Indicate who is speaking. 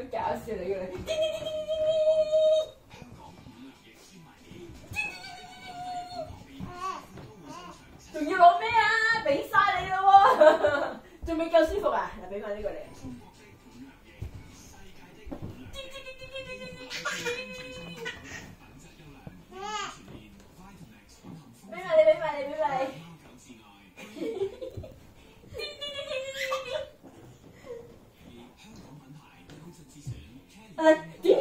Speaker 1: 搞笑嚟嘅你。仲要攞咩啊？俾晒你咯喎！仲未夠舒服啊？嗱，俾翻呢個你。俾埋你，俾埋你，俾埋你。點